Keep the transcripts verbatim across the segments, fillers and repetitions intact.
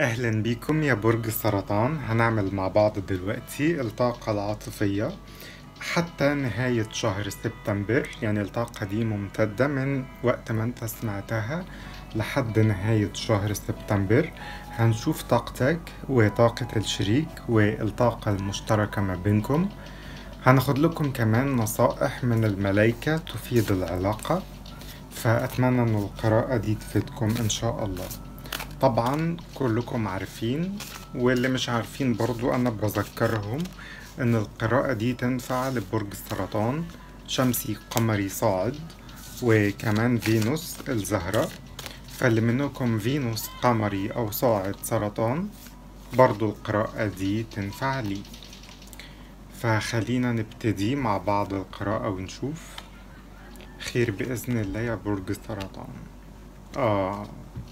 أهلا بيكم يا برج السرطان. هنعمل مع بعض دلوقتي الطاقة العاطفية حتى نهاية شهر سبتمبر. يعني الطاقة دي ممتدة من وقت ما انت سمعتها لحد نهاية شهر سبتمبر. هنشوف طاقتك وطاقة الشريك والطاقة المشتركة ما بينكم. هناخد لكم كمان نصائح من الملايكة تفيد العلاقة، فأتمنى أن القراءة دي تفيدكم إن شاء الله. طبعا كلكم عارفين، واللي مش عارفين برضو أنا بذكرهم إن القراءة دي تنفع لبرج السرطان شمسي قمري صاعد، وكمان فينوس الزهرة. فاللي منكم فينوس قمري أو صاعد سرطان برضو القراءة دي تنفع لي. فخلينا نبتدي مع بعض القراءة ونشوف خير بإذن الله يا برج السرطان. آه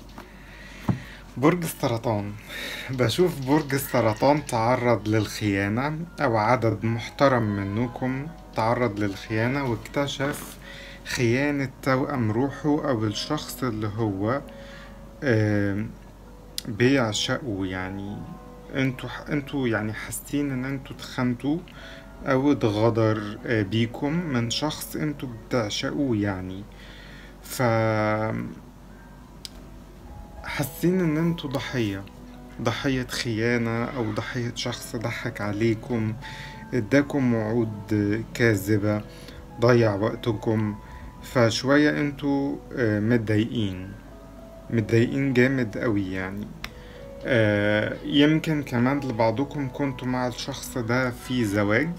برج السرطان، بشوف برج السرطان تعرض للخيانة، أو عدد محترم منكم تعرض للخيانة واكتشف خيانة توأم روحه أو الشخص اللي هو آه بيعشقه. يعني انتوا انتوا يعني حاسين ان انتوا اتخنتوا او اتغدر آه بيكم من شخص انتوا بتعشقوه. يعني ف حاسين ان انتوا ضحية ضحية خيانة او ضحية شخص ضحك عليكم، اداكم وعود كاذبة، ضيع وقتكم. فشوية انتوا آه، متضايقين متضايقين جامد قوي. يعني آه، يمكن كمان لبعضكم كنتوا مع الشخص ده في زواج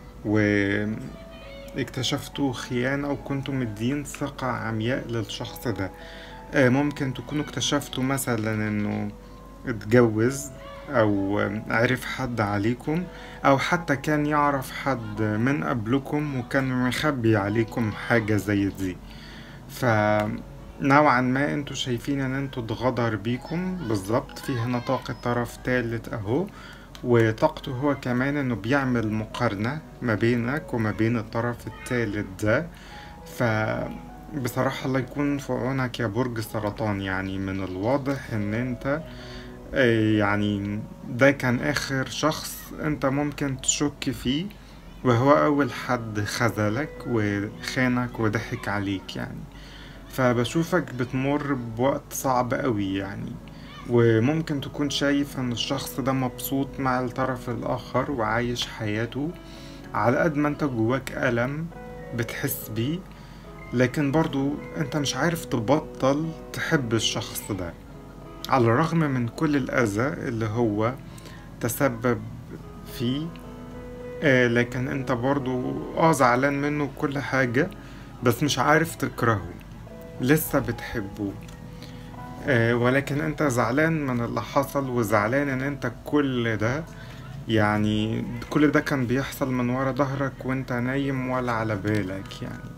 واكتشفتوا خيانة، او كنتوا مدين ثقة عمياء للشخص ده. آه، ممكن تكونوا اكتشفتوا مثلا انه اتجوز او عرف حد عليكم، او حتى كان يعرف حد من قبلكم وكان مخبي عليكم حاجة زي دي. فنوعا ما انتوا شايفين ان انتوا اتغدر بيكم بالظبط. في هنا طاقة طرف تالت اهو، وطاقته هو كمان انه بيعمل مقارنة ما بينك وما بين الطرف التالت ده. ف بصراحة الله يكون في عونك يا برج السرطان. يعني من الواضح ان انت آه، يعني ده كان اخر شخص انت ممكن تشك فيه، وهو اول حد خذلك وخانك وضحك عليك. يعني فبشوفك بتمر بوقت صعب قوي. يعني وممكن تكون شايف ان الشخص ده مبسوط مع الطرف الاخر وعايش حياته، على قد ما انت جواك ألم بتحس بيه، لكن برضو انت مش عارف تبطل تحب الشخص ده على الرغم من كل الأذى اللي هو تسبب فيه. آه لكن انت برضو اه زعلان منه كل حاجة، بس مش عارف تكرهه، لسه بتحبه. آه ولكن انت زعلان من اللي حصل، وزعلان ان انت كل ده يعني كل ده كان بيحصل من ورا ظهرك وانت نايم ولا على بالك. يعني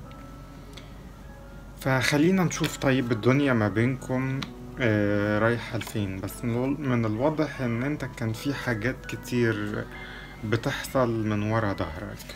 فخلينا نشوف طيب الدنيا ما بينكم آه رايحة لفين. بس من الو- من الواضح ان انت كان في حاجات كتير بتحصل من ورا ظهرك.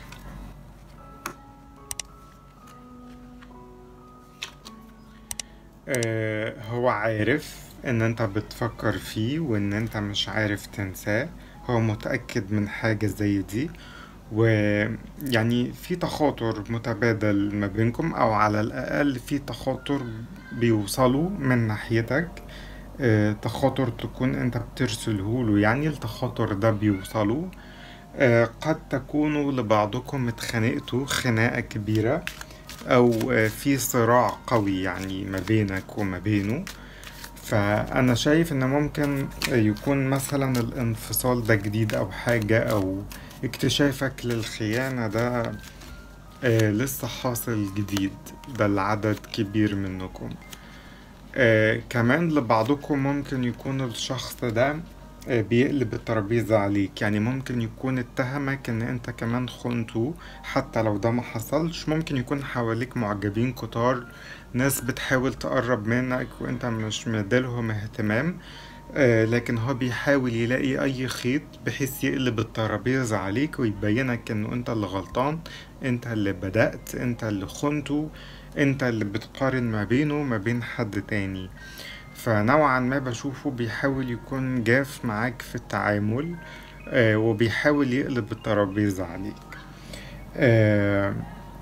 آه هو عارف ان انت بتفكر فيه وان انت مش عارف تنساه. هو متأكد من حاجة زي دي، ويعني في تخاطر متبادل ما بينكم، او على الاقل في تخاطر بيوصلوا من ناحيتك. آه، تخاطر تكون انت بترسله له، يعني التخاطر ده بيوصله. آه، قد تكونوا لبعضكم اتخانقتوا خناقة كبيرة، او آه، في صراع قوي يعني ما بينك وما بينه. فانا شايف ان ممكن يكون مثلا الانفصال ده جديد او حاجة، او اكتشافك للخيانة ده آه، لسه حاصل جديد. ده العدد كبير منكم. آه كمان لبعضكم ممكن يكون الشخص ده آه بيقلب الترابيزة عليك. يعني ممكن يكون اتهمك ان انت كمان خنته، حتى لو ده ما حصلش. ممكن يكون حواليك معجبين كتار، ناس بتحاول تقرب منك وانت مش مديلهم اهتمام. آه لكن هو بيحاول يلاقي اي خيط بحيث يقلب الترابيزة عليك ويبينك انه انت اللي غلطان، انت اللي بدأت، انت اللي خنته، انت اللي بتقارن ما بينه وما بين حد تاني. فنوعا ما بشوفه بيحاول يكون جاف معاك في التعامل، آه وبيحاول يقلب الترابيزة عليك. آه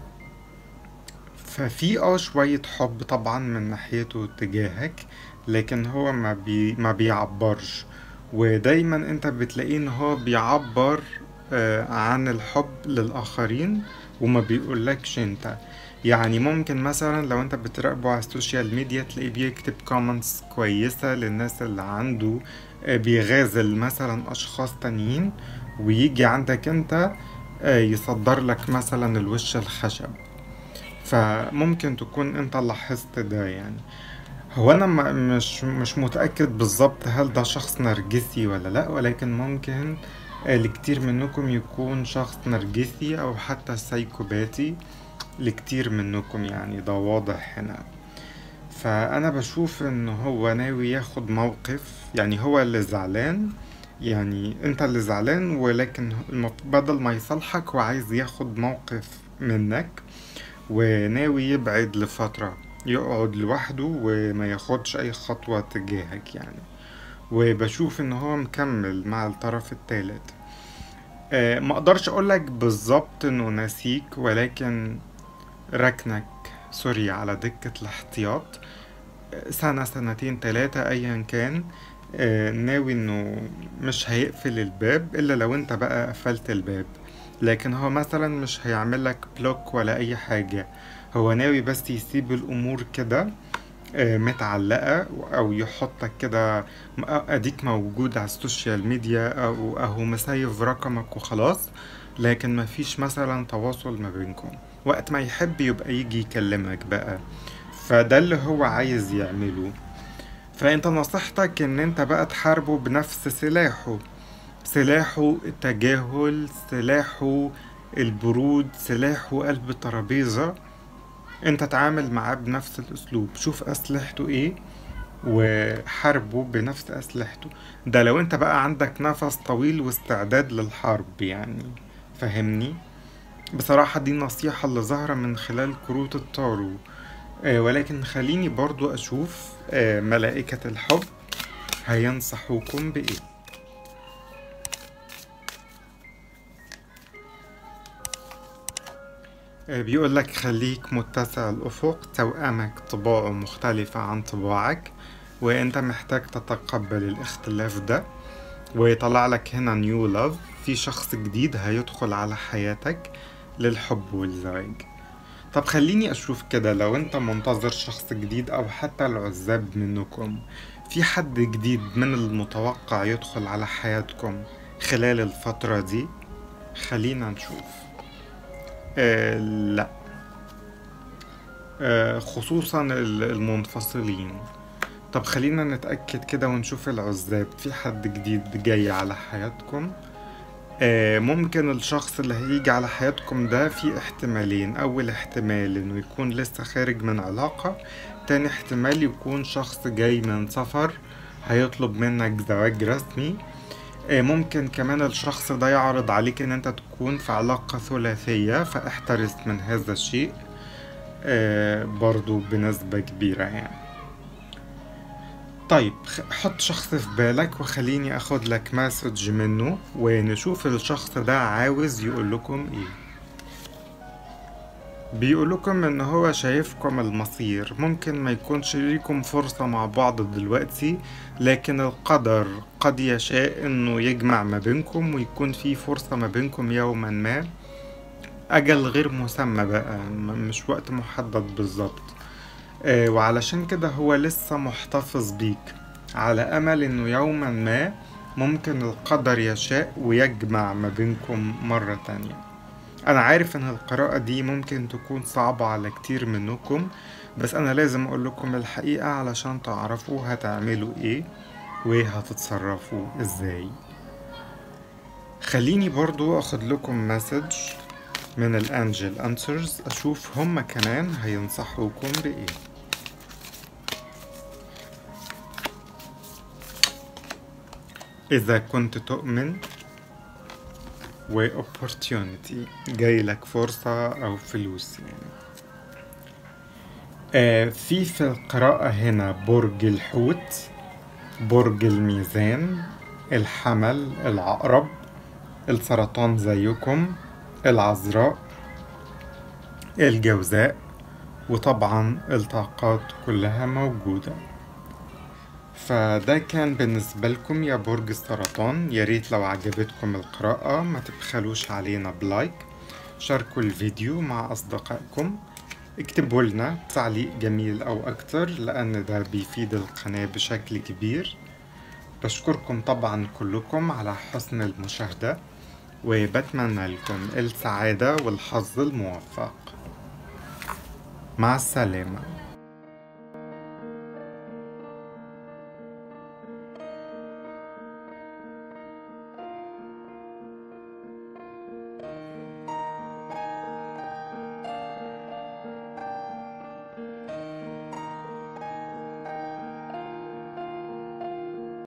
ففي اه شوية حب طبعا من ناحيته تجاهك، لكن هو ما, بي ما بيعبرش. ودايما انت بتلاقيه ان هو بيعبر آه عن الحب للآخرين وما بيقولكش انت. يعني ممكن مثلا لو انت بتراقبه على السوشيال ميديا تلاقيه بيكتب كومنتس كويسة للناس اللي عنده، آه بيغازل مثلا اشخاص تانيين، ويجي عندك انت آه يصدر لك مثلا الوش الخشب. فممكن تكون انت لاحظت ده يعني. هو انا م- مش مش متأكد بالظبط هل ده شخص نرجسي ولا لا، ولكن ممكن آه، لكتير منكم يكون شخص نرجسي او حتى سايكوباتي، لكتير منكم يعني، ده واضح هنا. فانا بشوف ان هو ناوي ياخد موقف، يعني هو اللي زعلان، يعني انت اللي زعلان، ولكن المف- بدل ما يصالحك هو عايز ياخد موقف منك، وناوي يبعد لفترة، يقعد لوحده وما ياخدش اي خطوة تجاهك يعني. وبشوف ان هو مكمل مع الطرف الثالث. أه ما اقدرش اقولك بالظبط انه ناسيك، ولكن ركنك سوري على دكة الاحتياط سنة سنتين تلاتة ايا كان. أه ناوي انه مش هيقفل الباب الا لو انت بقى قفلت الباب، لكن هو مثلا مش هيعملك بلوك ولا اي حاجة. هو ناوي بس يسيب الامور كده آه، متعلقة، او يحطك كده م- اديك موجود على السوشيال ميديا، او اهو مسيف رقمك وخلاص، لكن مفيش مثلا تواصل ما بينكم. وقت ما يحب يبقى يجي يكلمك بقى. فده اللي هو عايز يعمله. فانت نصيحتك ان انت بقى تحاربه بنفس سلاحه، سلاحه التجاهل، سلاحه البرود، سلاحه قلب الترابيزة. انت تعامل معاه بنفس الاسلوب، شوف اسلحته ايه وحاربه بنفس اسلحته. ده لو انت بقى عندك نفس طويل واستعداد للحرب يعني، فهمني. بصراحة دي النصيحة اللي ظاهرة من خلال كروت التارو. آه ولكن خليني برضو اشوف آه ملائكة الحب هينصحوكم بايه. آه بيقول لك خليك متسع الافق، توأمك طباعه مختلفة عن طباعك، وانت محتاج تتقبل الاختلاف ده. ويطلع لك هنا نيو لاف، في شخص جديد هيدخل على حياتك للحب والزواج. طب خليني اشوف كده، لو انت منتظر شخص جديد او حتى العزاب منكم، في حد جديد من المتوقع يدخل على حياتكم خلال الفترة دي؟ خلينا نشوف. آه لا. آه خصوصا ال- المنفصلين. طب خلينا نتأكد كده ونشوف العزاب، في حد جديد جاي على حياتكم؟ آه، ممكن الشخص اللي هيجي على حياتكم ده في احتمالين. أول احتمال إنه يكون لسه خارج من علاقة، تاني احتمال يكون شخص جاي من سفر هيطلب منك زواج رسمي. آه، ممكن كمان الشخص ده يعرض عليك إن أنت تكون في علاقة ثلاثية، فاحترس من هذا الشيء آه، برضو بنسبة كبيرة يعني. طيب خ- حط شخص في بالك وخليني اخد لك مسج منه ونشوف الشخص ده عاوز يقول لكم ايه. بيقول لكم ان هو شايفكم المصير، ممكن ما يكونش ليكم فرصة مع بعض دلوقتي، لكن القدر قد يشاء انه يجمع ما بينكم ويكون في فرصة ما بينكم يوما ما. اجل غير مسمى بقى، م- مش وقت محدد بالظبط. آه، وعلشان كده هو لسه محتفظ بيك، على أمل إنه يوما ما ممكن القدر يشاء ويجمع ما بينكم مرة تانية. أنا عارف إن القراءة دي ممكن تكون صعبة على كتير منكم، بس أنا لازم أقول لكم الحقيقة علشان تعرفوا هتعملوا إيه وهتتصرفوا إزاي. خليني برضو أخد لكم مسج من الأنجل أنسرز، أشوف هما كمان هينصحوكم بإيه. إذا كنت تؤمن و opportunity، جاي لك فرصة أو فلوس يعني. آه في في القراءة هنا برج الحوت، برج الميزان، الحمل، العقرب، السرطان زيكم، العذراء، الجوزاء، وطبعا الطاقات كلها موجودة. فده كان بالنسبة لكم يا برج السرطان. ياريت لو عجبتكم القراءة ما تبخلوش علينا بلايك، شاركوا الفيديو مع أصدقائكم، اكتبوا لنا تعليق جميل أو أكتر لأن ده بيفيد القناة بشكل كبير. بشكركم طبعا كلكم على حسن المشاهدة، وبتمنى لكم السعادة والحظ الموفق. مع السلامة.